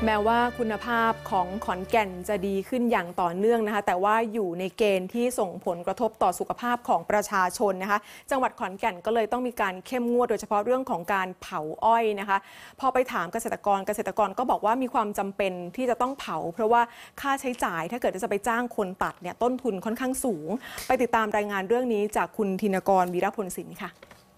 แม้ว่าคุณภาพของขอนแก่นจะดีขึ้นอย่างต่อเนื่องนะคะแต่ว่าอยู่ในเกณฑ์ที่ส่งผลกระทบต่อสุขภาพของประชาชนนะคะจังหวัดขอนแก่นก็เลยต้องมีการเข้มงวดโดยเฉพาะเรื่องของการเผาอ้อยนะคะพอไปถามเกษตรกรก็บอกว่ามีความจำเป็นที่จะต้องเผาเพราะว่าค่าใช้จ่ายถ้าเกิดจะไปจ้างคนตัดเนี่ยต้นทุนค่อนข้างสูงไปติดตามรายงานเรื่องนี้จากคุณธินกร วีรพลสินค่ะ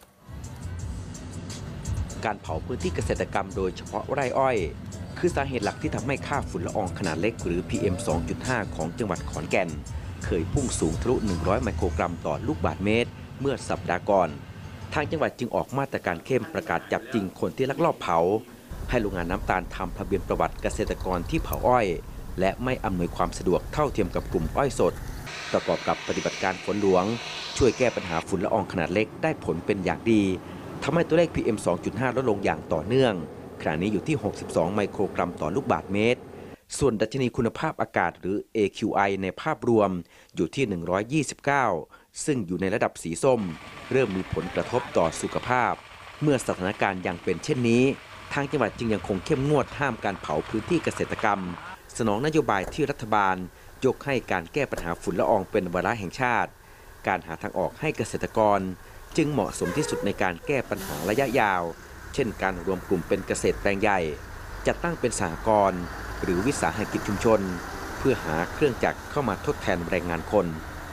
การเผาพื้นที่เกษตรกรรมโดยเฉพาะไร่อ้อยคือสาเหตุหลักที่ทำให้ค่าฝุ่นละอองขนาดเล็กหรือ PM 2.5 ของจังหวัดขอนแก่นเคยพุ่งสูงทะลุ100 ไมโครกรัมต่อลูกบาศก์เมตรเมื่อสัปดาห์ก่อนทางจังหวัดจึงออกมาตรการเข้มประกาศจับจริงคนที่ลักลอบเผาให้โรงงานน้ำตาลทำทะเบียนประวัติเกษตรกรที่เผาอ้อยและไม่อำนวยความสะดวกเท่าเทียมกับกลุ่มอ้อยสดประกอบกับปฏิบัติการฝนหลวงช่วยแก้ปัญหาฝุ่นละอองขนาดเล็กได้ผลเป็นอย่างดีทำให้ตัวเลข PM 2.5 ลดลงอย่างต่อเนื่องขณะนี้อยู่ที่ 62 ไมโครกรัมต่อลูกบาศก์เมตรส่วนดัชนีคุณภาพอากาศหรือ AQI ในภาพรวมอยู่ที่ 129 ซึ่งอยู่ในระดับสีส้มเริ่มมีผลกระทบต่อสุขภาพเมื่อสถานการณ์ยังเป็นเช่นนี้ทางจังหวัดจึงยังคงเข้มงวดห้ามการเผาพื้นที่เกษตรกรรมสนองนโยบายที่รัฐบาลยกให้การแก้ปัญหาฝุ่นละอองเป็นวาระแห่งชาติการหาทางออกให้เกษตรกรจึงเหมาะสมที่สุดในการแก้ปัญหาระยะยาวเช่นการรวมกลุ่มเป็นเกษตรแปลงใหญ่จัดตั้งเป็นสหกรณ์หรือวิสาหกิจชุมชนเพื่อหาเครื่องจักรเข้ามาทดแทนแรงงานคน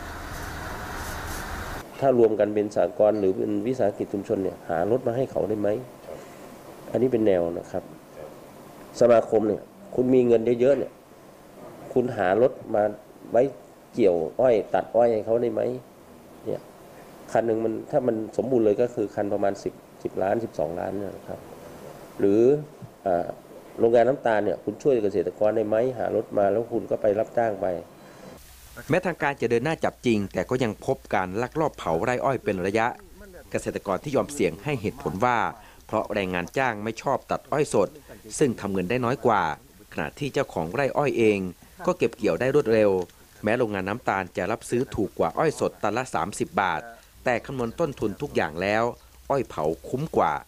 ถ้ารวมกันเป็นสหกรณ์หรือเป็นวิสาหกิจชุมชนเนี่ยหารถมาให้เขาได้ไหมอันนี้เป็นแนวนะครับสมาคมเนี่ยคุณมีเงินเยอะๆเนี่ยคุณหารถมาไว้เกี่ยวอ้อยตัดอ้อยให้เขาได้ไหมเนี่ยคันหนึ่งมันถ้ามันสมบูรณ์เลยก็คือคันประมาณ10 ล้าน 12 ล้านนะครับหรือโรงงานน้ำตาลเนี่ยคุณช่วยเกษตรกรได้ไหมหารถมาแล้วคุณก็ไปรับจ้างไปแม้ทางการจะเดินหน้าจับจริงแต่ก็ยังพบการลักลอบเผาไร่อ้อยเป็นระยะเกษตรกรที่ยอมเสี่ยงให้เหตุผลว่าเพราะแรงงานจ้างไม่ชอบตัดอ้อยสดซึ่งทำเงินได้น้อยกว่าขณะที่เจ้าของไร่อ้อยเองก็เก็บเกี่ยวได้รวดเร็วแม้โรงงานน้ำตาลจะรับซื้อถูกกว่าอ้อยสดตันละ30 บาทแต่คำนวณต้นทุนทุกอย่างแล้วอ้อยเผาคุ้มกว่า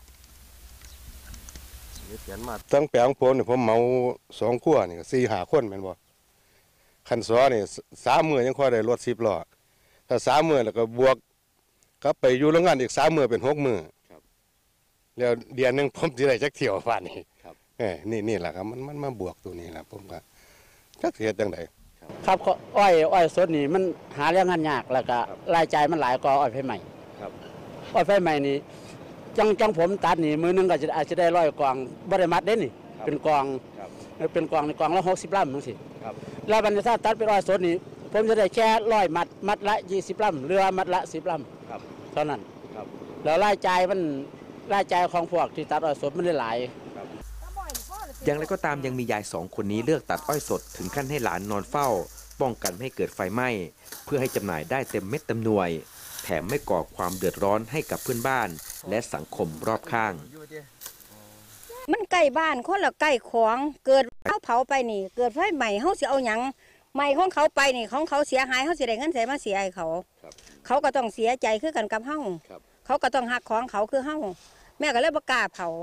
ตั้งแปลงผมเนี่ยผมเมา2 ขั้วนี่4-5 คนแม่นบ่คันซอนี่3 มื้อยังค่อยได้รถ10 ล้อถ้า3 มื้อแล้วก็บวกกลับไปอยู่โรงงานอีก3 มื้อเป็น6 มื้อแล้วเดือนนึงผมสิได้จักเที่ยวป่านนี้นี่แหละครับมันมาบวกตัวนี้แหละผมก็จักสิเฮ็ดจังได๋ครับอ้อยสดนี่มันหาเรื่องงานยากแล้วก็รายจ่ายมันหลายกว่าอ้อยไฟใหม่อ้อยไฟใหม่นี่จังผมตัดนี่มือนึงก็อาจจะได้100 กล่องบ่ได้มัดเด้นี่เป็นกล่องในกล่องละ60 ลำจังซี่แล้วบรรดาถ้าตัดเป็นอ้อยสดนี่ผมจะได้แค่100 มัดละ20 ลำเรือมัดละ10 ลำเท่านั้นแล้วรายจ่ายของพวกที่ตัดอ้อยสดมันได้หลายอย่างไรก็ตามยังมียาย2 คนนี้เลือกตัดอ้อยสดถึงขั้นให้หลานนอนเฝ้าป้องกันไม่ให้เกิดไฟไหม้เพื่อให้จำหน่ายได้เต็มเม็ดเต็มหน่วยแถมไม่ก่อความเดือดร้อนให้กับเพื่อนบ้านและสังคมรอบข้างมันใกล้บ้านคนละใกล้ของเกิดเขาเผาไปนี่เกิดไฟใหม่เขาสิเอาหยังใหม่ของเขาไปนี่ของเขาเสียหายเขาสิได้เงินใส่มาเสียให้เขาก็ต้องเสียใจคือกันกับเขาก็ต้องหักของเขาคือแม่ก็เลยบ่กล้าเผา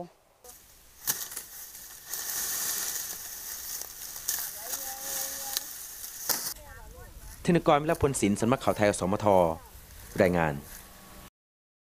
ธินกร วิรพลสิน สำนักข่าวไทย สมท รายงาน